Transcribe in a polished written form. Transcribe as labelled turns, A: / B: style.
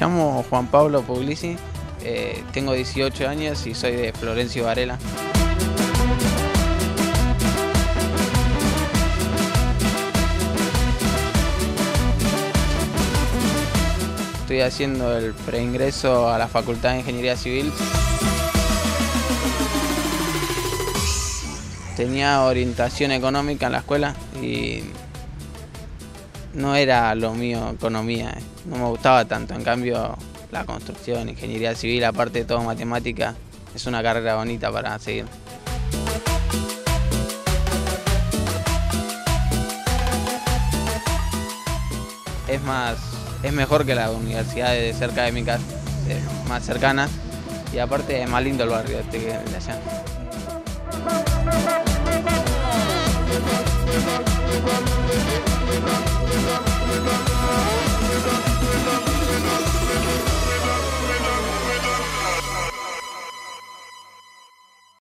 A: llamo Juan Pablo Puglisi, tengo 18 años y soy de Florencio Varela. Estoy haciendo el preingreso a la Facultad de Ingeniería Civil. Tenía orientación económica en la escuela y no era lo mío economía, no me gustaba tanto. En cambio, la construcción, ingeniería civil, aparte de todo matemática, es una carrera bonita para seguir. Es mejor que las universidades de cerca de mi casa, más cercanas, y aparte es más lindo el barrio que el de allá.